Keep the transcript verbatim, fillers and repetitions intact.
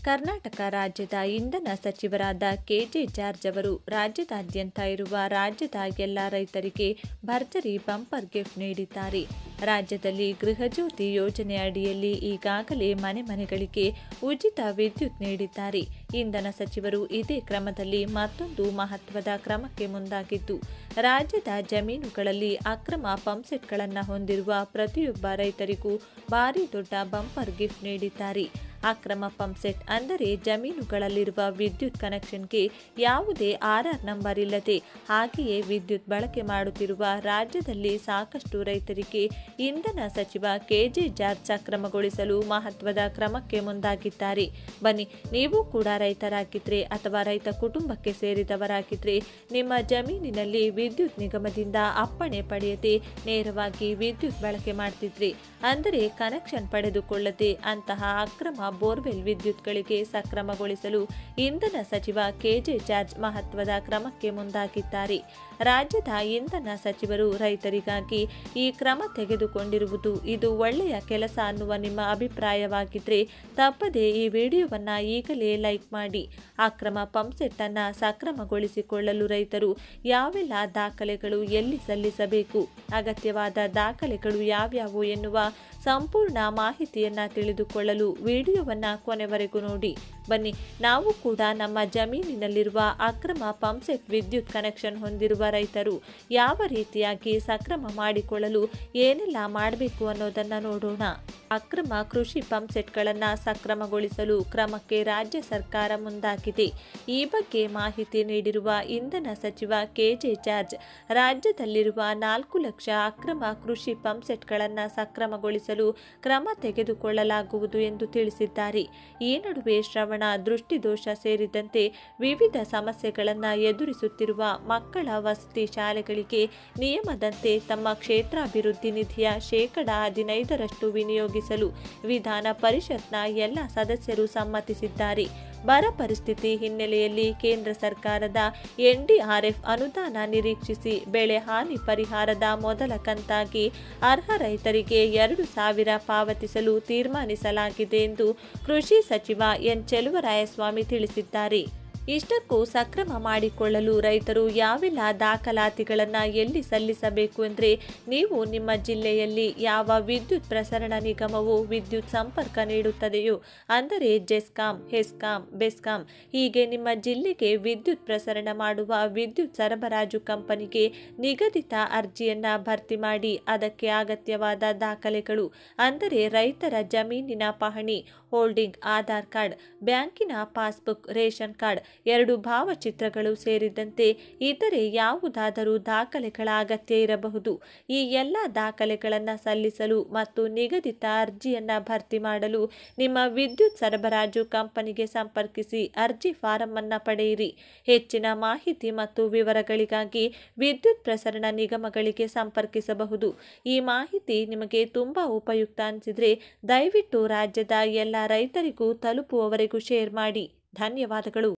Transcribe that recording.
ಕರ್ನಾಟಕ ರಾಜ್ಯದ ಇಂಧನ ಸಚಿವರಾದ ಕೆಜೆ ಜಾರ್ಜ್ ಅವರು ರಾಜ್ಯದಾದ್ಯಂತ ಇರುವ ರಾಜ್ಯದ ಎಲ್ಲ ರೈತರಿಗೆ ಭರ್ಜರಿ ಬಂಪರ್ ಗಿಫ್ಟ್ ನೀಡಿದ್ದಾರೆ. ರಾಜ್ಯದಲ್ಲಿ ಗೃಹಜ್ಯೋತಿ ಯೋಜನೆ ಅಡಿಯಲ್ಲಿ ಈಗಾಗಲೇ ಮನೆ ಮನೆಗಳಿಗೆ ಉಚಿತ ವಿದ್ಯುತ್ ನೀಡಿದ್ದಾರೆ. ಇಂಧನ ಸಚಿವರು ಇದೇ ಕ್ರಮದಲ್ಲಿ ಮತ್ತೊಂದು ಮಹತ್ವದ ಕ್ರಮಕ್ಕೆ ಮುಂದಾಗಿದ್ದು, ರಾಜ್ಯದ ಜಮೀನುಗಳಲ್ಲಿ ಅಕ್ರಮ ಪಂಪ್ಸೆಟ್ಗಳನ್ನು ಹೊಂದಿರುವ ಪ್ರತಿಯೊಬ್ಬ ರೈತರಿಗೂ ಭಾರಿ ದೊಡ್ಡ ಬಂಪರ್ ಗಿಫ್ಟ್ ನೀಡಿದ್ದಾರೆ. ಅಕ್ರಮ ಪಂಪ್ಸೆಟ್ ಅಂದರೆ ಜಮೀನುಗಳಲ್ಲಿರುವ ವಿದ್ಯುತ್ ಕನೆಕ್ಷನ್ಗೆ ಯಾವುದೇ ಆರ್ಆರ್ ನಂಬರ್ ಇಲ್ಲದೆ ಹಾಗೆಯೇ ವಿದ್ಯುತ್ ಬಳಕೆ ಮಾಡುತ್ತಿರುವ ರಾಜ್ಯದಲ್ಲಿ ಸಾಕಷ್ಟು ರೈತರಿಗೆ ಇಂಧನ ಸಚಿವ ಕೆಜೆ ಜಾರ್ಜ್ ಸಕ್ರಮಗೊಳಿಸಲು ಮಹತ್ವದ ಕ್ರಮಕ್ಕೆ ಮುಂದಾಗಿದ್ದಾರೆ. ಬನ್ನಿ, ನೀವು ಕೂಡ ರೈತರಾಗಿದ್ರೆ ಅಥವಾ ರೈತ ಕುಟುಂಬಕ್ಕೆ ಸೇರಿದವರಾಗಿದ್ರೆ ನಿಮ್ಮ ಜಮೀನಿನಲ್ಲಿ ವಿದ್ಯುತ್ ನಿಗಮದಿಂದ ಅಪ್ಪಣೆ ಪಡೆಯದೆ ನೇರವಾಗಿ ವಿದ್ಯುತ್ ಬಳಕೆ ಮಾಡ್ತಿದ್ರಿ ಅಂದರೆ ಕನೆಕ್ಷನ್ ಪಡೆದುಕೊಳ್ಳದೆ ಅಂತಹ ಅಕ್ರಮ ಬೋರ್ವೆಲ್ ವಿದ್ಯುತ್ಗಳಿಗೆ ಸಕ್ರಮಗೊಳಿಸಲು ಇಂಧನ ಸಚಿವ ಕೆಜೆ ಜಾರ್ಜ್ ಮಹತ್ವದ ಕ್ರಮಕ್ಕೆ ಮುಂದಾಗಿದ್ದಾರೆ. ರಾಜ್ಯದ ಇಂಧನ ಸಚಿವರು ರೈತರಿಗಾಗಿ ಈ ಕ್ರಮ ತೆಗೆದುಕೊಂಡಿರುವುದು ಇದು ಒಳ್ಳೆಯ ಕೆಲಸ ಅನ್ನುವ ನಿಮ್ಮ ಅಭಿಪ್ರಾಯವಾಗಿದ್ದರೆ ತಪ್ಪದೆ ಈ ವಿಡಿಯೋವನ್ನು ಈಗಲೇ ಲೈಕ್ ಮಾಡಿ. ಅಕ್ರಮ ಪಂಪ್ಸೆಟ್ ಅನ್ನು ಸಕ್ರಮಗೊಳಿಸಿಕೊಳ್ಳಲು ರೈತರು ಯಾವೆಲ್ಲ ದಾಖಲೆಗಳು ಎಲ್ಲಿ ಸಲ್ಲಿಸಬೇಕು, ಅಗತ್ಯವಾದ ದಾಖಲೆಗಳು ಯಾವ್ಯಾವು ಎನ್ನುವ ಸಂಪೂರ್ಣ ಮಾಹಿತಿಯನ್ನು ತಿಳಿದುಕೊಳ್ಳಲು ವಿಡಿಯೋವನ್ನು ಕೊನೆವರೆಗೂ ನೋಡಿ. ಬನ್ನಿ, ನಾವು ಕೂಡ ನಮ್ಮ ಜಮೀನಿನಲ್ಲಿರುವ ಅಕ್ರಮ ಪಂಪ್ಸೆಟ್ ವಿದ್ಯುತ್ ಕನೆಕ್ಷನ್ ಹೊಂದಿರುವ ರೈತರು ಯಾವ ರೀತಿಯಾಗಿ ಸಕ್ರಮ ಮಾಡಿಕೊಳ್ಳಲು ಏನೆಲ್ಲ ಮಾಡಬೇಕು ಅನ್ನೋದನ್ನು ನೋಡೋಣ. ಅಕ್ರಮ ಕೃಷಿ ಪಂಪ್ಸೆಟ್ಗಳನ್ನು ಸಕ್ರಮಗೊಳಿಸಲು ಕ್ರಮಕ್ಕೆ ರಾಜ್ಯ ಸರ್ಕಾರ ಮುಂದಾಗಿದೆ. ಈ ಬಗ್ಗೆ ಮಾಹಿತಿ ನೀಡಿರುವ ಇಂಧನ ಸಚಿವ ಕೆಜೆ ಜಾರ್ಜ್, ರಾಜ್ಯದಲ್ಲಿರುವ ನಾಲ್ಕು ಲಕ್ಷ ಅಕ್ರಮ ಕೃಷಿ ಪಂಪ್ಸೆಟ್ಗಳನ್ನು ಸಕ್ರಮಗೊಳಿಸಲು ಕ್ರಮ ತೆಗೆದುಕೊಳ್ಳಲಾಗುವುದು ಎಂದು ತಿಳಿಸಿದ್ದಾರೆ. ಈ ನಡುವೆ ಶ್ರವಣ, ದೃಷ್ಟಿದೋಷ ಸೇರಿದಂತೆ ವಿವಿಧ ಸಮಸ್ಯೆಗಳನ್ನು ಎದುರಿಸುತ್ತಿರುವ ಮಕ್ಕಳ ವಸತಿ ಶಾಲೆಗಳಿಗೆ ನಿಯಮದಂತೆ ತಮ್ಮ ಕ್ಷೇತ್ರಾಭಿವೃದ್ಧಿ ನಿಧಿಯ ಶೇಕಡ ಹದಿನೈದರಷ್ಟು ವಿನಿಯೋಗಿಸಲು ವಿಧಾನ ಪರಿಷತ್ನ ಎಲ್ಲ ಸದಸ್ಯರು ಸಮ್ಮತಿಸಿದ್ದಾರೆ. ಬರ ಪರಿಸ್ಥಿತಿ ಹಿನ್ನೆಲೆಯಲ್ಲಿ ಕೇಂದ್ರ ಸರ್ಕಾರದ ಎನ್ಡಿಆರ್ಎಫ್ ಅನುದಾನ ನಿರೀಕ್ಷಿಸಿ ಬೆಳೆ ಹಾನಿ ಪರಿಹಾರದ ಮೊದಲ ಕಂತಾಗಿ ಅರ್ಹ ರೈತರಿಗೆ ಎರಡು ಸಾವಿರ ಪಾವತಿಸಲು ತೀರ್ಮಾನಿಸಲಾಗಿದೆ ಎಂದು ಕೃಷಿ ಸಚಿವ ಎನ್ ಚೆಲುವರಾಯಸ್ವಾಮಿ ತಿಳಿಸಿದ್ದಾರೆ. ಇಷ್ಟಕ್ಕೂ ಸಕ್ರಮ ಮಾಡಿಕೊಳ್ಳಲು ರೈತರು ಯಾವೆಲ್ಲ ದಾಖಲಾತಿಗಳನ್ನು ಎಲ್ಲಿ ಸಲ್ಲಿಸಬೇಕು ಅಂದರೆ, ನೀವು ನಿಮ್ಮ ಜಿಲ್ಲೆಯಲ್ಲಿ ಯಾವ ವಿದ್ಯುತ್ ಪ್ರಸರಣ ನಿಗಮವು ವಿದ್ಯುತ್ ಸಂಪರ್ಕ ನೀಡುತ್ತದೆಯೋ ಅಂದರೆ ಜೆಸ್ಕಾಂ, ಹೆಸ್ಕಾಂ, ಬೆಸ್ಕಾಂ, ಹೀಗೆ ನಿಮ್ಮ ಜಿಲ್ಲೆಗೆ ವಿದ್ಯುತ್ ಪ್ರಸರಣ ಮಾಡುವ ವಿದ್ಯುತ್ ಸರಬರಾಜು ಕಂಪನಿಗೆ ನಿಗದಿತ ಅರ್ಜಿಯನ್ನು ಭರ್ತಿ ಮಾಡಿ ಅದಕ್ಕೆ ಅಗತ್ಯವಾದ ದಾಖಲೆಗಳು ಅಂದರೆ ರೈತರ ಜಮೀನಿನ ಪಹಣಿ, ಹೋಲ್ಡಿಂಗ್, ಆಧಾರ್ ಕಾರ್ಡ್, ಬ್ಯಾಂಕಿನ ಪಾಸ್ಬುಕ್, ರೇಷನ್ ಕಾರ್ಡ್, ಎರಡು ಭಾವಚಿತ್ರಗಳು ಸೇರಿದಂತೆ ಇತರೆ ಯಾವುದಾದರೂ ದಾಖಲೆಗಳ ಅಗತ್ಯ ಇರಬಹುದು. ಈ ಎಲ್ಲ ದಾಖಲೆಗಳನ್ನು ಸಲ್ಲಿಸಲು ಮತ್ತು ನಿಗದಿತ ಅರ್ಜಿಯನ್ನು ಭರ್ತಿ ಮಾಡಲು ನಿಮ್ಮ ವಿದ್ಯುತ್ ಸರಬರಾಜು ಕಂಪನಿಗೆ ಸಂಪರ್ಕಿಸಿ ಅರ್ಜಿ ಫಾರಂ ಅನ್ನು ಪಡೆಯಿರಿ. ಹೆಚ್ಚಿನ ಮಾಹಿತಿ ಮತ್ತು ವಿವರಗಳಿಗಾಗಿ ವಿದ್ಯುತ್ ಪ್ರಸರಣ ನಿಗಮಗಳಿಗೆ ಸಂಪರ್ಕಿಸಬಹುದು. ಈ ಮಾಹಿತಿ ನಿಮಗೆ ತುಂಬಾ ಉಪಯುಕ್ತ ಅನಿಸಿದರೆ ದಯವಿಟ್ಟು ರಾಜ್ಯದ ಎಲ್ಲ ರೈತರಿಗೂ ತಲುಪುವವರೆಗೂ ಶೇರ್ ಮಾಡಿ. ಧನ್ಯವಾದಗಳು.